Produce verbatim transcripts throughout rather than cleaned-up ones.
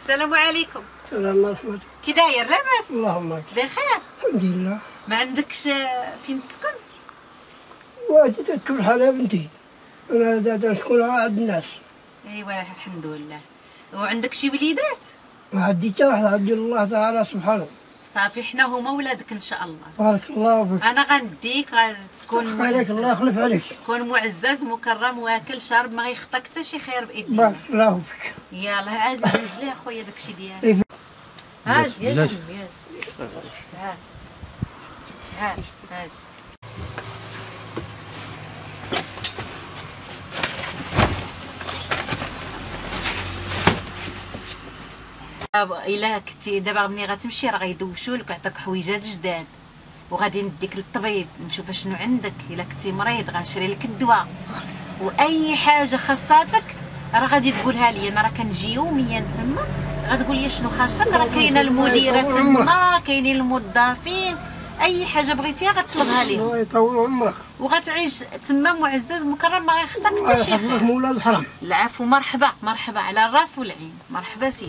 السلام عليكم. السلام ورحمة. كي داير لاباس؟ اللهم بخير الحمد لله. ما عندكش فين تسكن؟ واجي تدخل حالة بنتي انا دا نسكن عند الناس. ايوا الحمد لله. وعندك شي وليدات؟ ما عندي حتى واحد، عندي الله تعالى سبحانه. صافي حنا هما ولادك ان شاء الله. بارك الله فيك. انا غنديك غتكون عليك الله يخلف عليك. تكون معزز مكرم واكل شارب ما غيخطاك حتى شي خير باذن الله. بارك الله فيك. يلاه عزيز هز لي اخويا داكشي ديالك. هاج يا جنبي هاج. تعال تعال هاج. الا كنتي دابا ملي غتمشي راه غيدوشوا لك ويعطيك حويجات جداد وغادي نديك للطبيب نشوف شنو عندك. الا كنتي مريض غنشري لك الدواء واي حاجه خاصاتك راه غادي تقولها لي. انا راه كنجي يوميا تما غتقول لي شنو خاصك. راه كاينه المديره تما كاينين الموظفين اي حاجه بغيتيها غتطلبها ليهم. الله يطول عمرك وغتعيش تما معزز مكرم ما غيخطاك حتى شي خير. مولى الحرم. العفو مرحبا مرحبا على الراس والعين. مرحبا سيدي.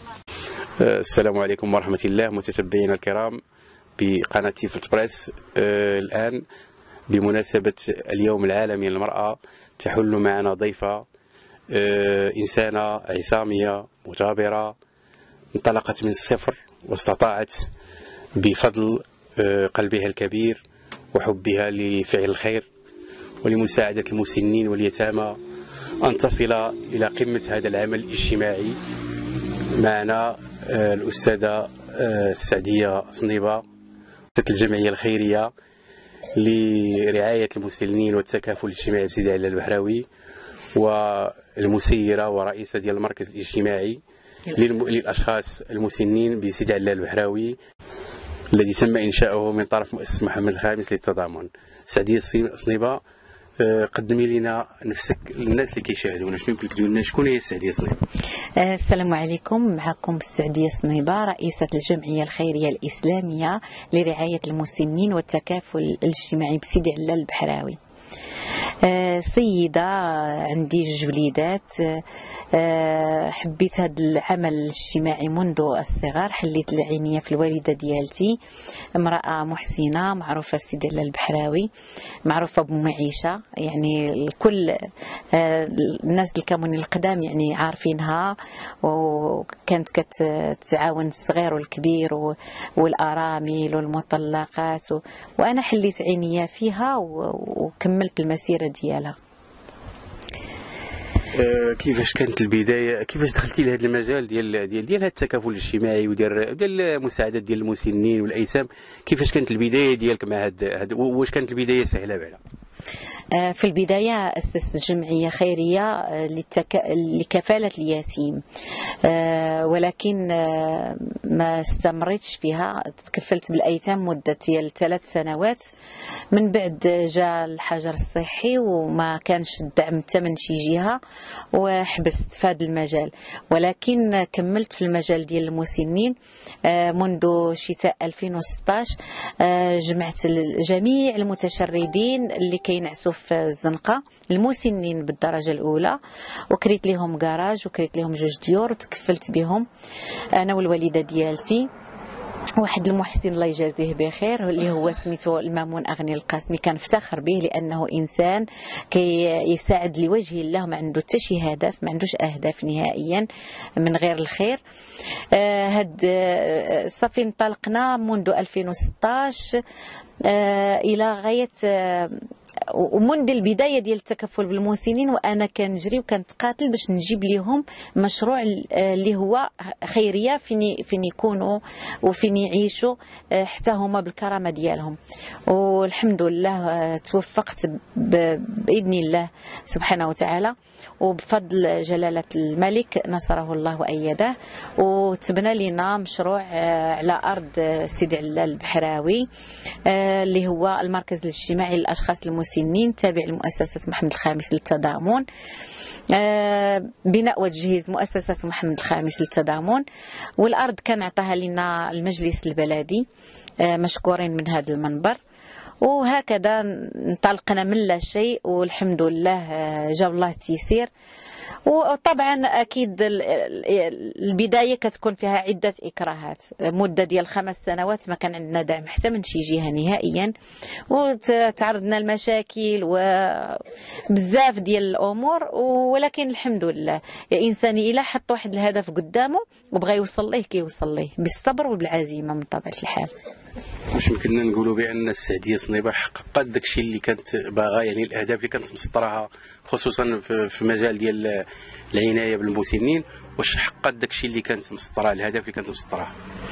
السلام عليكم ورحمة الله متتبعينا الكرام بقناة تيفلت بريس. آه الآن بمناسبة اليوم العالمي للمرأة تحل معنا ضيفة آه إنسانة عصامية مثابرة انطلقت من الصفر واستطاعت بفضل آه قلبها الكبير وحبها لفعل الخير ولمساعدة المسنين واليتامى أن تصل إلى قمة هذا العمل الاجتماعي. معنا الأستاذة السعدية صنيبة الجمعية الخيرية لرعاية المسنين والتكافل الاجتماعي بسيدي علي البحراوي، والمسيرة ورئيسة ديال المركز الاجتماعي للأشخاص المسنين بسيدي علي البحراوي الذي تم إنشاؤه من طرف مؤسسة محمد الخامس للتضامن. سعدية صنيبة، قدمي لنا نفسك للناس اللي كيشاهدونا، شنو يمكن تقول لنا شكون هي السعدية صنيبة؟ السلام عليكم، معكم السعدية صنيبة رئيسة الجمعية الخيرية الإسلامية لرعاية المسنين والتكافل الاجتماعي بسيدي علي البحراوي. سيدة عندي جوج وليدات، حبيت هذا العمل الاجتماعي منذ الصغر. حليت العناية في الوالدة ديالتي، امرأة محسنة معروفة في سيدي علي البحراوي، معروفة بمعيشة، يعني الكل الناس الكامونين القدام يعني عارفينها، وكانت كتعاون الصغير والكبير والأرامل والمطلقات، وأنا حليت عناية فيها وكملت المسيرة ديالها. كيفاش كانت البدايه؟ كيفاش دخلتي لهذا المجال ديال ديال ديال هذا التكافل الاجتماعي وديال ديال المساعدات ديال المسنين والايتام؟ كيفاش كانت البدايه ديالك مع هذا؟ واش كانت البدايه سهله بعدا؟ في البداية أسست جمعية خيرية للتك... لكفالة اليتيم، ولكن ما استمرتش فيها. تكفلت بالأيتام مدة ديال ثلاث سنوات، من بعد جاء الحجر الصحي وما كانش الدعم حتى من شي جهة وحبست في هذا المجال. ولكن كملت في المجال ديال المسنين منذ شتاء ألفين وستطاش. جمعت جميع المتشردين اللي كينعسوا في الزنقة، المسنين بالدرجة الأولى، وكريت لهم كراج وكريت لهم جوج ديور وتكفلت بهم أنا والوالدة ديالتي. واحد المحسن الله يجازيه بخير اللي هو سميتو المامون أغني القاسمي، كان افتخر به لأنه إنسان كي يساعد لوجه الله، ما عنده حتى شي هدف، ما عندوش أهداف نهائيا من غير الخير. آه هاد آه صافي انطلقنا منذ ألفين وستطاش آه إلى غاية آه ومنذ البداية ديال التكفل بالمسنين وأنا كنجري وكنتقاتل باش نجيب لهم مشروع اللي هو خيرية فين فين يكونوا وفين يعيشوا حتى هما بالكرامة ديالهم. والحمد لله توفقت بإذن الله سبحانه وتعالى، وبفضل جلالة الملك نصره الله وأيده، وتبنى لنا مشروع على أرض سيدي علي البحراوي اللي هو المركز الاجتماعي للأشخاص المسنين تابع لمؤسسة محمد الخامس للتضامن. بناء وتجهيز مؤسسة محمد الخامس للتضامن، والأرض كان عطاها لنا المجلس البلدي، مشكورين من هذا المنبر. وهكذا انطلقنا من لا شيء، والحمد لله جاب الله التيسير. وطبعا اكيد البدايه كتكون فيها عده اكراهات. مده ديال خمس سنوات ما كان عندنا دعم حتى من شي جهه نهائيا، وتعرضنا لمشاكل وبزاف ديال الامور، ولكن الحمد لله الانسان الا حط واحد الهدف قدامه وبغى يوصل ليه كيوصل ليه بالصبر وبالعزيمه من طبيعه الحال. واش يمكننا نقولوا بان السعديه صنيبه حققت داكشي اللي كانت باغا، يعني الاهداف اللي كانت مسطراها خصوصا في مجال ديال العنايه بالمسنين، واش حققت داكشي اللي كانت مسطراه، الهدف اللي كانت مسطراه؟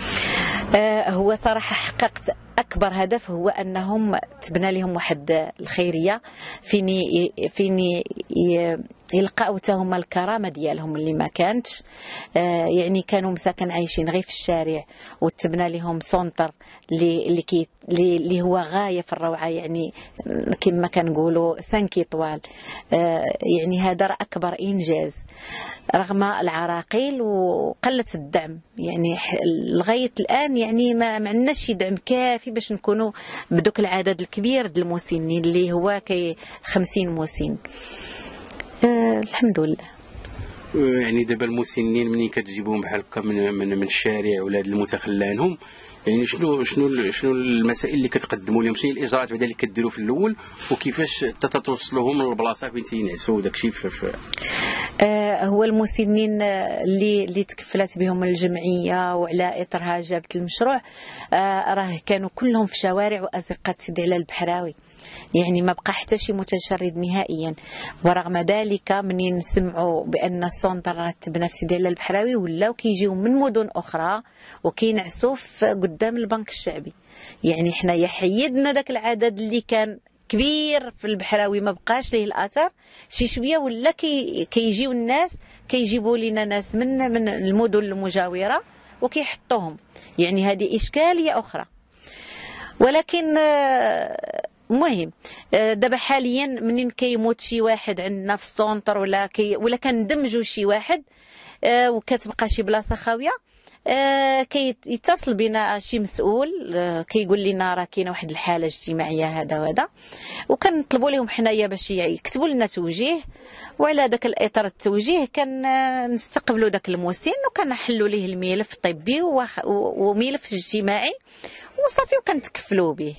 آه هو صراحه حققت اكبر هدف، هو انهم تبنى لهم واحد الخيريه فيني فيني يلقاو حتى هما الكرامه ديالهم اللي ما كانتش. آه يعني كانوا مساكن عايشين غير في الشارع، وتبنى لهم سونتر اللي اللي كي اللي هو غايه في الروعه، يعني كما كنقولوا سانكي طوال. آه يعني هذا اكبر انجاز رغم العراقيل وقله الدعم، يعني لغايه الان يعني ما عندناش شي دعم كافي باش نكونوا بدوك العدد الكبير ديال المسنين اللي هو كي خمسين مسن. آه الحمد لله. يعني دابا المسنين منين كتجيبوهم بحال هكا من من من الشارع ولا المتخلى عنهم، يعني شنو شنو شنو المسائل اللي كتقدموا لهم، شنو الاجراءات بعدا اللي كديروا في الاول، وكيفاش تتوصلوهم للبلاصه فين تينعسوا داكشي في آه هو المسنين اللي اللي تكفلت بهم الجمعيه وعلى اثرها جابت المشروع، آه راه كانوا كلهم في شوارع وازقه سيدي علال البحراوي، يعني ما بقى حتى شي متشرد نهائيا. ورغم ذلك منين سمعوا بان السونتر راه تبنى في سيدي علال البحراوي ولاو كيجيو من مدن اخرى وكينعسوا قدام البنك الشعبي. يعني حنايا حيدنا داك العدد اللي كان كبير في البحراوي ما بقاش ليه الاثر، شي شويه ولا كي كيجيو الناس كيجيبوا لنا ناس من من المدن المجاوره وكيحطوهم. يعني هذه اشكاليه اخرى، ولكن مهم دابا حاليا منين كيموت شي واحد عندنا في السونتر ولا كي ولا كندمجوا شي واحد وكتبقى شي بلاصه خاويه، آه كيتصل بنا شي مسؤول، آه كيقول لنا راه كاينه واحد الحاله اجتماعيه هذا وهذا، وكنطلبوا لهم حنايا باش يكتبوا لنا توجيه، وعلى ذاك الاطار التوجيه كنستقبلوا داك المسن وكنحلوا ليه الملف الطبي وملف اجتماعي وصافي وكنتكفلوا به.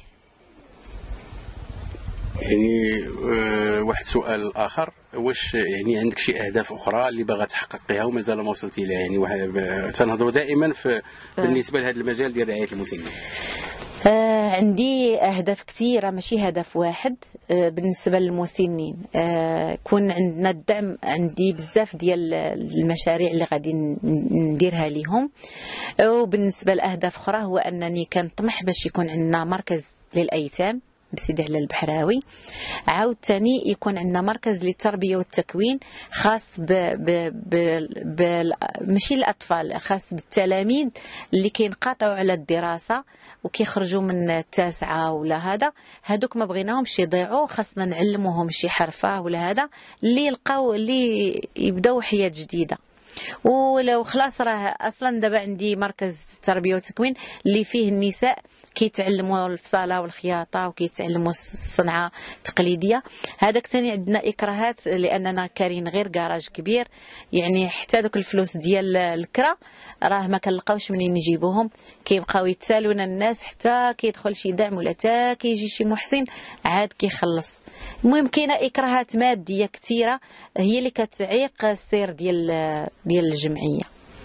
يعني أه واحد سؤال اخر، واش يعني عندك شي اهداف اخرى اللي باغا تحققيها ومازال ما وصلتي لها؟ يعني واحد تنهضروا دائما في بالنسبه لهذا المجال ديال رعايه المسنين. آه عندي اهداف كثيره ماشي هدف واحد. آه بالنسبه للمسنين آه كون عندنا الدعم، عندي بزاف ديال المشاريع اللي غادي نديرها لهم. وبالنسبه لاهداف اخرى هو انني كنطمح باش يكون عندنا مركز للايتام بسيدي علال البحراوي، عاود ثاني يكون عندنا مركز للتربيه والتكوين خاص ب, ب, ب, ب ماشي الاطفال، خاص بالتلاميذ اللي كينقاطعوا على الدراسه وكيخرجوا من التاسعه ولا هذا، هذوك ما بغيناهمش يضيعوا، خاصنا نعلموهم شي حرفه ولا هذا اللي يلقاو اللي يبداو حياه جديده. ولو خلاص راه اصلا دابا عندي مركز التربيه والتكوين اللي فيه النساء كيتعلموا الفصاله والخياطه وكيتعلموا الصنعه التقليديه. هذاك ثاني عندنا اكراهات لاننا كارين غير كراج كبير، يعني حتى دوك الفلوس ديال الكرا راه ما كنلقاوش منين نجيبوهم، كيبقاو يتسالونا الناس حتى كيدخل شي دعم ولا حتى كيجي شي محسن عاد كيخلص. المهم كاينه اكراهات ماديه كثيره هي اللي كتعيق السير ديال ديال الجمعيه.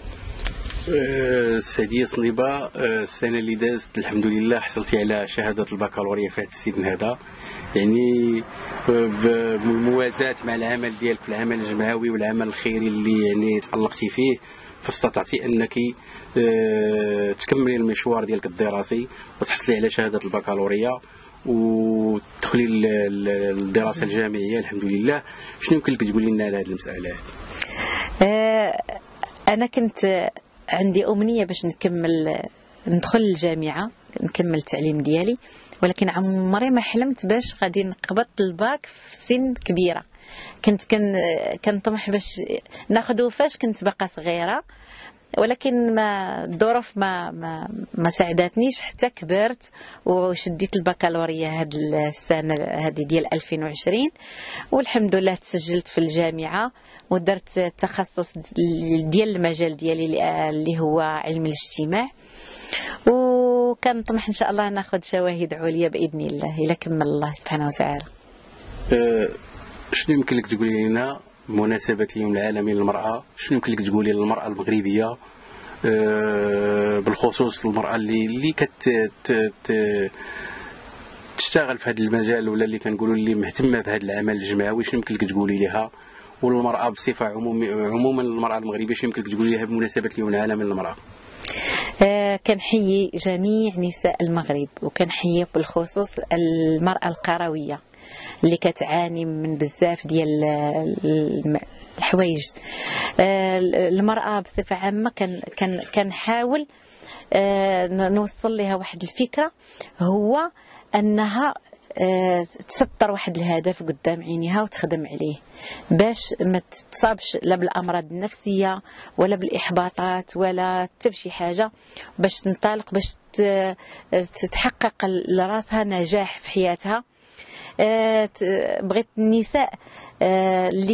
السعديه صنيبه السنه اللي دازت الحمد لله حصلتي على شهاده البكالوريا في هذا السن هذا، يعني بالموازاه مع العمل ديالك في العمل الجمعوي والعمل الخيري اللي يعني تألقتي فيه، فاستطعتي انك تكملي المشوار ديالك الدراسي وتحصلي على شهاده البكالوريا وتدخلي الدراسه الجامعيه الحمد لله. شنو يمكن لك تقولي لنا على هذه المساله هذه؟ انا كنت عندي أمنية باش نكمل ندخل الجامعة نكمل التعليم ديالي، ولكن عمري ما حلمت باش غادي نقبض الباك في سن كبيرة. كنت كن كنطمح باش ناخذه فاش كنت باقا صغيرة، ولكن ما الظروف ما ما ما ساعدتنيش حتى كبرت وشديت البكالوريا هاد السنه هذه ديال ألفين وعشرين، والحمد لله تسجلت في الجامعه ودرت التخصص ديال المجال ديالي اللي هو علم الاجتماع، وكنطمح ان شاء الله ناخذ شواهد عليا باذن الله الا كمل الله سبحانه وتعالى. أه شنو يمكن لك تقولي لنا بمناسبة اليوم العالمي للمرأة، شنو يمكن لك تقولي للمرأة المغربية أه بالخصوص المرأة اللي اللي كت تشتغل في هذا المجال ولا اللي كنقولوا اللي مهتمة بهذا العمل الجماعي، شنو يمكن لك تقولي لها؟ والمرأة بصفة عمومية عموما المرأة المغربية شنو يمكن لك تقولي لها بمناسبة اليوم العالمي للمرأة؟ آه كنحيي جميع نساء المغرب، وكنحيي بالخصوص المرأة القروية اللي كتعاني من بزاف ديال الحوايج. المرأة بصفة عامة كان كنحاول نوصل لها واحد الفكرة، هو أنها تسطر واحد الهدف قدام عينيها وتخدم عليه باش ما تتصابش لا بالامراض النفسيه ولا بالاحباطات ولا حتى بشي حاجه، باش تنطلق باش تحقق لراسها نجاح في حياتها. بغيت النساء اللي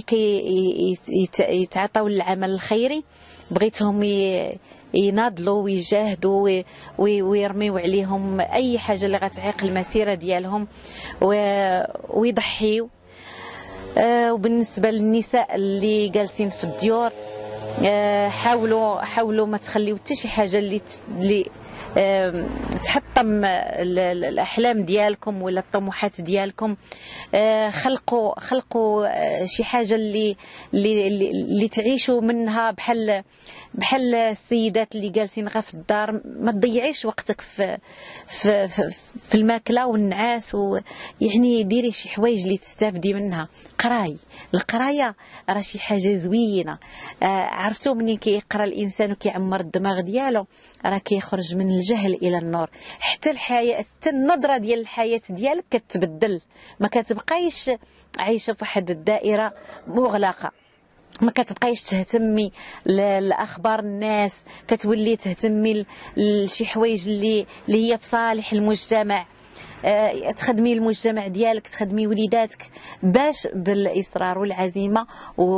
كيتعاطوا العمل الخيري بغيتهم يناضلوا ويجاهدوا ويرميوا عليهم اي حاجه اللي غتعيق المسيره ديالهم ويضحيوا. وبالنسبه للنساء اللي جالسين في الديور حاولوا حاولوا ما تخليو حتى شي حاجه اللي اللي تحطم الاحلام ديالكم ولا الطموحات ديالكم. خلقوا خلقوا شي حاجه اللي اللي اللي تعيشوا منها، بحال بحال السيدات اللي جالسين غير في الدار. ما تضيعيش وقتك في في في, في الماكله والنعاس، ويعني ديري شي حوايج اللي تستافدي منها. قراي، القرايه راه شي حاجه زوينه. عرفتوا منين كيقرا الانسان وكيعمر الدماغ ديالو راه كيخرج من الجهل الى النور. حتى الحياه حتى النظره ديال الحياه ديالك كتبدل، ما كتبقايش عايشه في واحد الدائره مغلقه، ما كتبقايش تهتمي لاخبار الناس، كتولي تهتمي لشي حوايج اللي اللي هي في صالح المجتمع. أه تخدمي المجتمع ديالك، تخدمي وليداتك، باش بالاصرار والعزيمه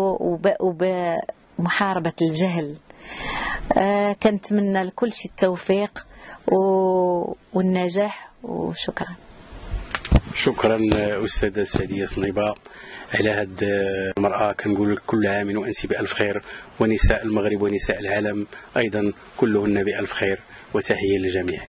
وبمحاربه الجهل. أه كنتمنى لكل شيء التوفيق والنجاح، وشكرا. شكرا أستاذة سعدية صنيبة على هاد المرأة. كنقول كل عام وأنت بألف خير، ونساء المغرب ونساء العالم أيضا كلهن بألف خير، وتحية للجميع.